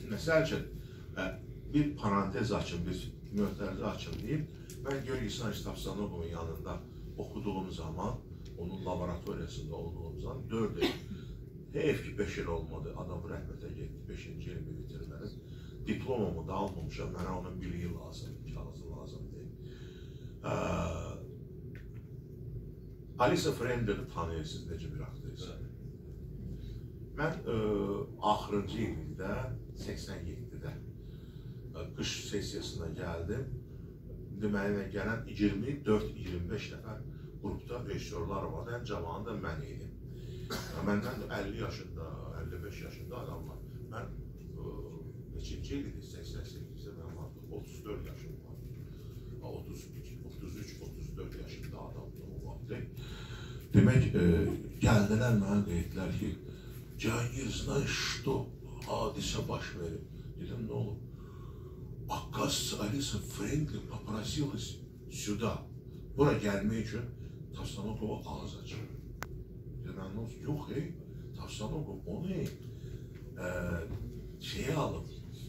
Məsəl üçün, bir parantez açın, bir möhtərizi açın deyib, mən Georgi İsmail Tavsanovun yanında oxuduğum zaman, onun laboratoriyasında olduğum zaman 4 il, heyf ki 5 il olmadı, adam rəhmətə getdi, 5-ci ilimi bitirmədim. Diplomumu da almamışam, mənə onun bir il lazım, kağızı lazımdır. Alisa Frender'i tanıyırsınız, necə bir aktrisa. Mən axırıncı ildə, 87-də qış sesiyasına gəldim. Deməli, gələn 24-25 nəfər qrupda rejissorlar vardı, ən cavanı da mən idim. Məndən 50 yaşında, 55 yaşında adamlar. Mən neçinci il idi, 88-də mən vardı, 34 yaşım vardı. 33-34 yaşında adamdım o vaxtı. Demək, gəldilər mənə deyildilər ki, Cahangir, знаешь что, hadisə baş verib. Dedim, ne olub? Оказывается, Алиса Френкли попросилась сюда. Bura gəlmək üçün Tavstanokova ağız açır. Dedim, yox, Tavstanokov onu şeyi alıb,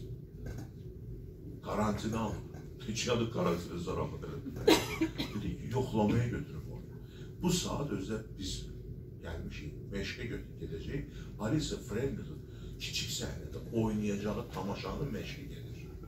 karantina alıb. Keçiyadı karantina zarafat edib. Yoxlamaya götürüb onu. Bu saat özdə biz gəlmişik, məşqə gedəcək. Alisa Frenkel'in kiçik səhnədə oynayacağı tamaşanın məşqi gedir.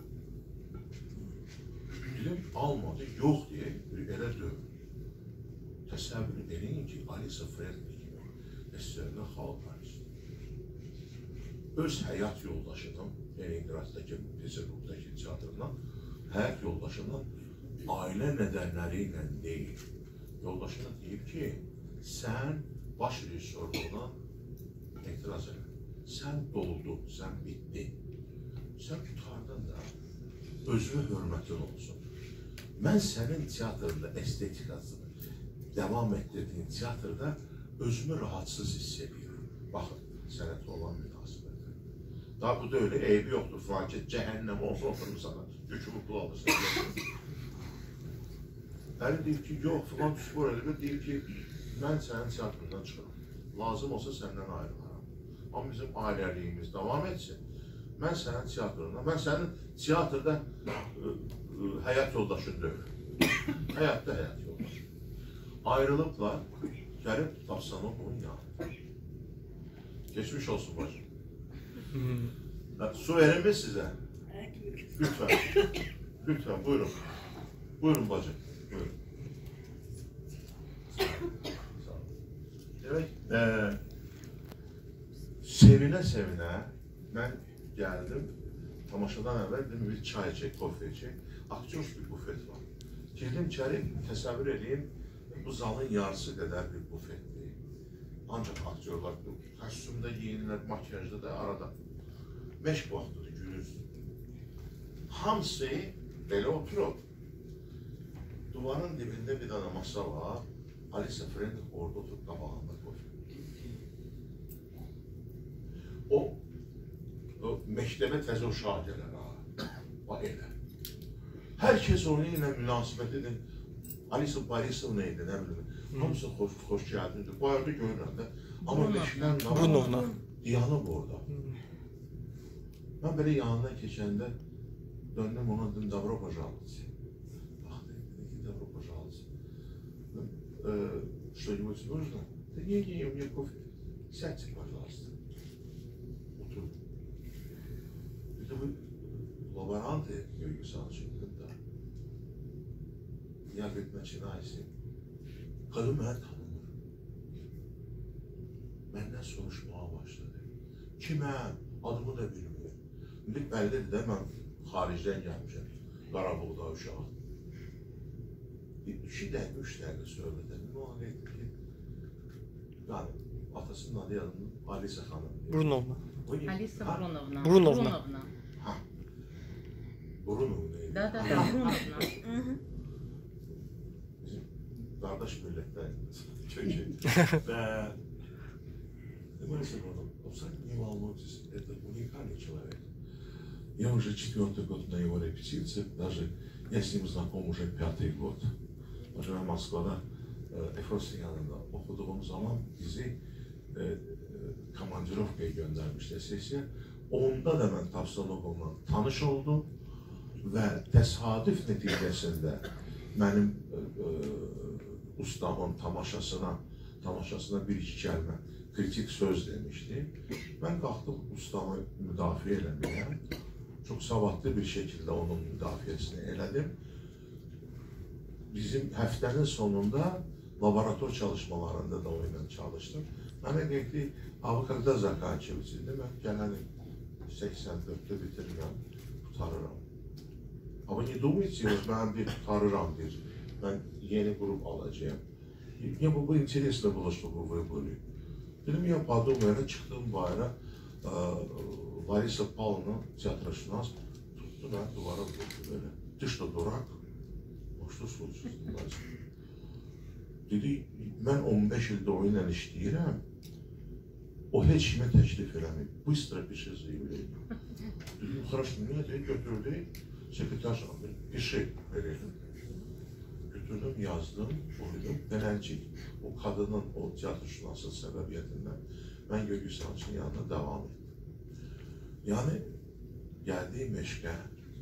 Dedim, almadı, yox deyə elə dövür. Təsəvvür edin ki, Alisa Frenkel kimi əsərində xalq artisti. Öz həyat yoldaşının, Leningrad'dakı, Peterburg'dakı teatrından, həyat yoldaşının ailə nədənləri ilə deyil. Yoldaşına deyib ki, sən baş rejissorluğuna etiraz edin. Sən doldun, sən bitdin. Sən qutardın da, özünə hörmətin olsun. Mən sənin teatrında estetikasını devam etdirdiyin teatrda özümü rahatsız hiss ediyorum. Baxın, sənətə olan münasibətə. Daha bu da öyle, eybi yoxdur. Fakir cəhənnəm olsa oturur sana, yükümü pul alırsan. Əli deyir ki, yox, filan spor edib, deyir ki, mən sənin teatrından çıxıram. Lazım olsa səndən ayrılaram. Amma bizim ailəliyimiz davam etsin. Mən sənin teatrından, mən sənin teatrda həyat yoldaşın deyil. Həyatda həyat yoldaşı. Ayrılıblar, gəlib Tavstanovun yanında. Geçmiş olsun bacım. Su verin mi sizə? Lütfen. Lütfen, buyurun. Buyurun bacım. Buyurun. Demek, sevinə mən gəldim. Tamaşadan əvvəl dedim, bir çay içək, kofe içək. Aktyoruz bir bufet var. Girdim içəri, təsəvvür edeyim, bu zalın yarısı qədər bir bufetdir. Ancaq aktyorlar kostyumda giyinirlər, makyajda da arada. Məşq vaxtıdır, günüz. Hamısı belə oturub. Duvarın dibində bir dana masa var. Alisa Frenkel orada oturub qabağında kofe. O məktəbə təzə uşaq gələr ha. O elə. Hər kəs onun ilə münasibət edin. Alisa Borisovna idi, nə bilim. Hamısı xoş gəldindir. Bu arada görürəm də. Amma Brunovna yanıb orada. Mən belə yanından keçəndə döndüm ona dedim, Dobro пожалуйста. Bax, dedi ki, Dobro пожалуйста. Что-нибудь нужно? Да не, у меня кофе. Сядьте, пожалуйста. Otur. Dedi bu laboranты, Georgi Sançı'nın da ya начинайся. Kadın mənə tanımır. Məndən soruşmağa başladı. Kiməm? Adımı da bilmir. İndi bəllidir də mən xaricdən gəlmişəm. Qarabağda uşaq. 2 dəqiqə, 3 dəqiqə söhbət edim. Ona deyildi ki, yani atasının adı yadımda Alisa xanım. Brunovna. Alisa Brunovna. Brunovna. Ha. Brunovna. Da, Brunovna. Bizim qardaş millətlər kökü. Və Alisa Brunovna, не волнуйтесь, это уникальный человек. Я уже 4-й год на его репетициях, даже я с ним знаком уже 5-й год. Hocam Moskva'da Efros'un yanında okuduğum zaman bizi komandirovkaya göndermişler sesiye. Onda da mən Tavstanovla tanış oldum və təsadüf nəticəsində mənim ustamın tamaşasına bir-iki kəlmə kritik söz demişdi. Mən qalxdım ustamı müdafiə eləməyə. Çox savadlı bir şəkildə onun müdafiəsini elədim. Bizim həftənin sonunda laborator çalışmalarında da o ilə çalışdım. Mənə deyək ki, когда заканчивается, mən gələni 84'te bitirirəm, tutarıram. Ama ne думаете, ben bir tutarıram bir, ben yeni grup alacağım. Мне бы интересно было, чтобы вы были. Dedim ya, подумай, çıktım bayrağa, Larisa Pavlovna tiyatroşunas tuttu, ben duvara vurdu böyle. Ты что, дурак? Что случилось? Dedi, mən 15 ildə oyunla işləyirəm, o heç kimə təklif eləməyib. Bыстро пиши заявление. Dedim, хорошо, niyə deyək, götürdük, sekreter pişi verelim. Götürdüm, yazdım, koydum, beləncik. O kadının o tiyatroşunasın səbəbiyyətindən mən Gölgü Sanatçının yanına devam etdim. Yani geldiğim eşkə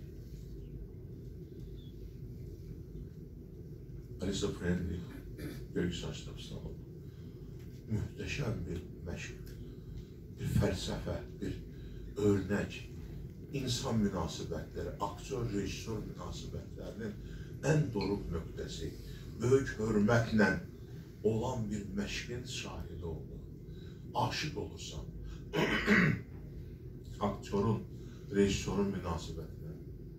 Alisa Friendly, Gölgü Sanatçı Tavstanov. Mühteşem bir məşq, bir fəlsəfə, bir örnək, insan münasibətləri, aktör, rejissor münasibətlərinin ən doruk nöqtəsi, böyük hörmətlə olan bir məşqin şahidi oldu. Aşık olursan, aktörün, rejissorun münasibətlə,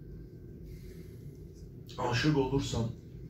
aşık olursan,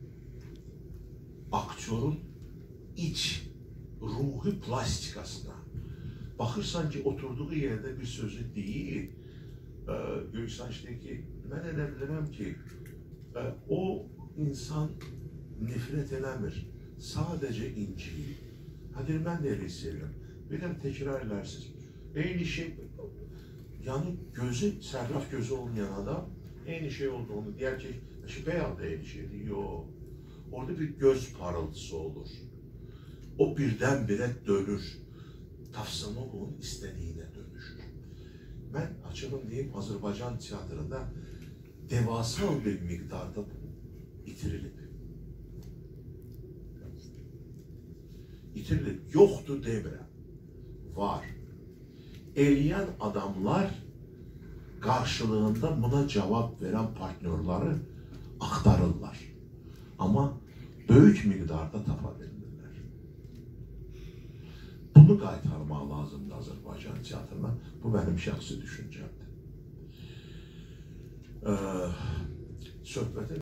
aktörün iç, ruhi plastikasına, baxırsan ki, oturduğu yerdə bir sözü deyil, Gölgü Sanatçı deyir ki, mən elə bilirəm ki, o insan nifrət eləmir, sadəcə inciyir. Hədir, mən də elə istəyirəm. Biləm, təkrar elərsiniz. Eyni şey, yani gözü, sərraf gözü olmayan adam, eyni şey olduğunu deyər ki, bəyaz da eyni şeydir. Yox, orada bir göz parıltısı olur. O birdən-birə dönür. Tavstanovun istədiyinə dönüşür. Mən açığım deyim, Azərbaycan tiyatrında devasal bir miqdarda itirilib. İtirilib, yoxdur demirəm, var. Eləyən adamlar qarşılığında buna cavab verən partnyorları axtarırlar. Amma böyük miqdarda tapa bilmirlər. Bunu qaytarmaq lazımdır Azərbaycan tiyatrına. Bu mənim şəxsi düşüncəmdir. Söhbəti